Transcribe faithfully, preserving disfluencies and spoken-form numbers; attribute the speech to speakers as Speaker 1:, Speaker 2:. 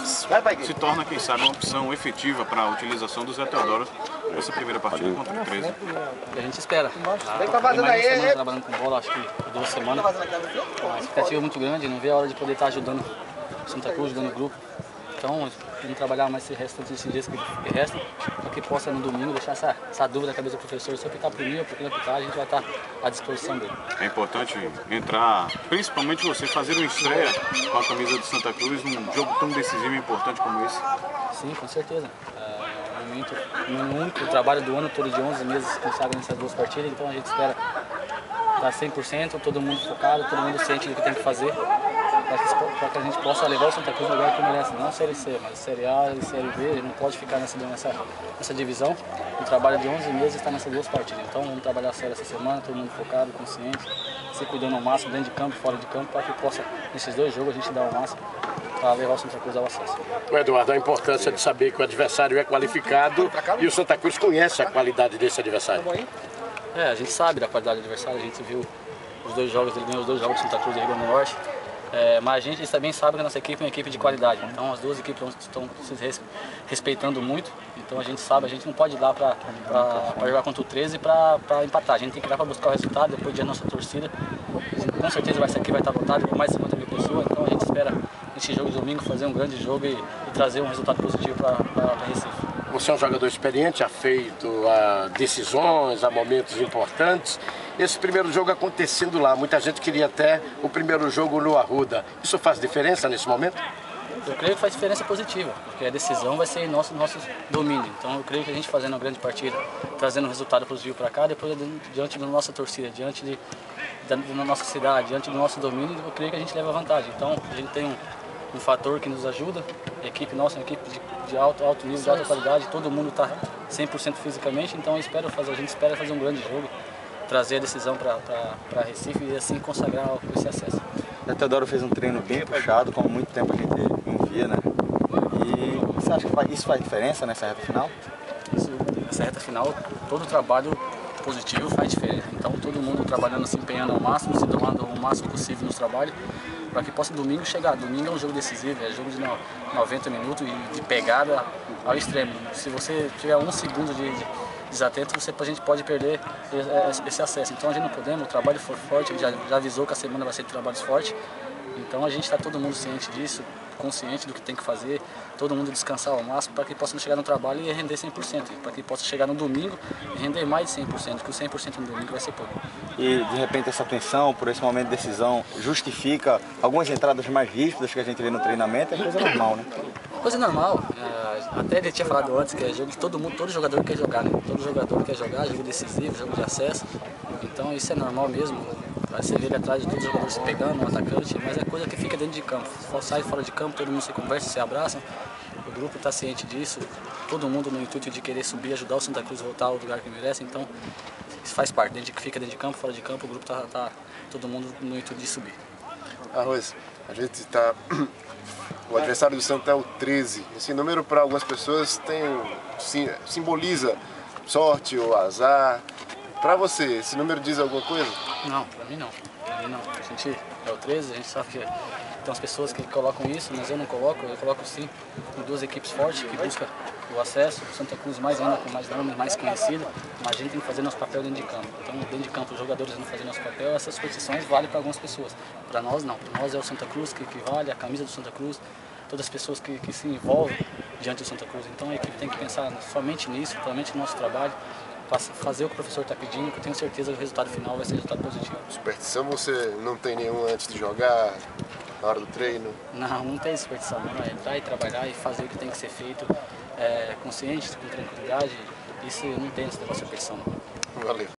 Speaker 1: se torna, quem sabe, uma opção efetiva para a utilização do Zé Teodoro nessa primeira partida contra o treze.
Speaker 2: A gente espera. Tem mais uma semana trabalhando com bola, acho que duas semanas. A expectativa é muito grande, não vê a hora de poder estar ajudando o Santa Cruz, ajudando o grupo. Então, vamos trabalhar mais esse restante desses dias que restam, para que possa no domingo deixar essa, essa dúvida na cabeça do professor. Se eu pitar por mim ou por quem pitar, a gente vai estar à disposição dele.
Speaker 1: É importante entrar, principalmente você, fazer uma estreia com a camisa do Santa Cruz num jogo tão decisivo e importante como esse.
Speaker 2: Sim, com certeza. É um momento, um único trabalho do ano todo de onze meses, quem sabe, nessas duas partidas, então a gente espera estar cem por cento, todo mundo focado, todo mundo ciente do que tem que fazer, para que a gente possa levar o Santa Cruz no lugar que merece, não Série C, mas Série A e Série B, ele não pode ficar nessa, nessa, nessa divisão. Um trabalho de onze meses está nessas duas partidas, então vamos trabalhar sério essa semana, todo mundo focado, consciente, se cuidando ao máximo, dentro de campo e fora de campo, para que possa, nesses dois jogos, a gente dar o máximo para levar o Santa Cruz ao acesso.
Speaker 3: O Eduardo, a importância de saber que o adversário é qualificado e o Santa Cruz conhece a qualidade desse adversário.
Speaker 2: É, a gente sabe da qualidade do adversário, a gente viu os dois jogos, ele ganhou os dois jogos do Santa Cruz e Rio Grande do Norte. É, mas a gente também sabe que a nossa equipe é uma equipe de qualidade, então as duas equipes estão se respeitando muito, então a gente sabe, a gente não pode dar para jogar contra o treze para empatar, a gente tem que dar para buscar o resultado depois de a nossa torcida. Com certeza vai ser aqui, vai estar lotado com mais de cinquenta mil pessoas, então a gente espera nesse jogo de domingo fazer um grande jogo e, e trazer um resultado positivo para Recife.
Speaker 3: Você é um jogador experiente, já feito a decisões, a momentos importantes. Esse primeiro jogo acontecendo lá, muita gente queria até o primeiro jogo no Arruda. Isso faz diferença nesse momento?
Speaker 2: Eu creio que faz diferença positiva, porque a decisão vai ser em nosso, nosso domínio. Então eu creio que a gente fazendo uma grande partida, trazendo um resultado positivo para cá, depois diante da nossa torcida, diante de, da, da nossa cidade, diante do nosso domínio, eu creio que a gente leva vantagem. Então a gente tem um, um fator que nos ajuda, a equipe nossa é uma equipe de, de alto, alto nível, de alta qualidade, todo mundo está cem por cento fisicamente, então eu espero fazer, a gente espera fazer um grande jogo, trazer a decisão para Recife e assim consagrar esse acesso.
Speaker 4: O Teodoro fez um treino bem puxado, como muito tempo a gente não via, né? E você acha que isso faz diferença nessa reta final?
Speaker 2: Isso, nessa reta final, todo o trabalho positivo faz diferença. Então todo mundo trabalhando, se empenhando ao máximo, se doando o máximo possível nos trabalhos, para que possa domingo chegar. Domingo é um jogo decisivo, é jogo de noventa minutos e de pegada ao extremo. Se você tiver um segundo de, de desatento, você, a gente pode perder esse acesso. Então a gente não podemos, o trabalho for forte, já, já avisou que a semana vai ser de trabalhos fortes. Então a gente está todo mundo ciente disso, consciente do que tem que fazer, todo mundo descansar ao máximo para que possa chegar no trabalho e render cem por cento, para que possa chegar no domingo e render mais de cem por cento, porque o cem por cento no domingo vai ser pouco.
Speaker 4: E de repente essa tensão, por esse momento de decisão, justifica algumas entradas mais ríspidas que a gente vê no treinamento, é coisa normal, né?
Speaker 2: Coisa normal, até ele tinha falado antes que é jogo que todo mundo, todo jogador quer jogar, né? Todo jogador quer jogar, jogo decisivo, jogo de acesso, então isso é normal mesmo. Você vê ele atrás de todos os jogadores se pegando, um atacante, mas é coisa que fica dentro de campo. Sai fora de campo, todo mundo se conversa, se abraça. O grupo está ciente disso, todo mundo no intuito de querer subir, ajudar o Santa Cruz a voltar ao lugar que merece. Então, isso faz parte, dentro de, fica dentro de campo, fora de campo, o grupo está tá, todo mundo no intuito de subir.
Speaker 5: Arroz, a gente está... O adversário do Santa é o treze. Esse número para algumas pessoas tem, sim, simboliza sorte ou azar. Para você, esse número diz alguma coisa?
Speaker 2: Não, para mim não. Para mim não. A gente é o treze, a gente sabe que tem umas pessoas que colocam isso, mas eu não coloco. Eu coloco sim em duas equipes fortes que buscam o acesso. O Santa Cruz mais ainda, com mais nome, mais conhecido. Mas a gente tem que fazer nosso papel dentro de campo. Então, dentro de campo, os jogadores não fazem nosso papel. Essas competições valem para algumas pessoas. Para nós, não. Para nós é o Santa Cruz que, que vale, a camisa do Santa Cruz. Todas as pessoas que, que se envolvem diante do Santa Cruz. Então, a equipe tem que pensar somente nisso, somente no nosso trabalho. Fazer o que o professor está pedindo, que eu tenho certeza que o resultado final vai ser resultado positivo.
Speaker 5: Superstição você não tem nenhum antes de jogar, na hora do treino?
Speaker 2: Não, não tem superstição, não. É entrar e trabalhar e fazer o que tem que ser feito, é, consciente, com tranquilidade. Isso não tem esse negócio de superstição, não.
Speaker 5: Valeu.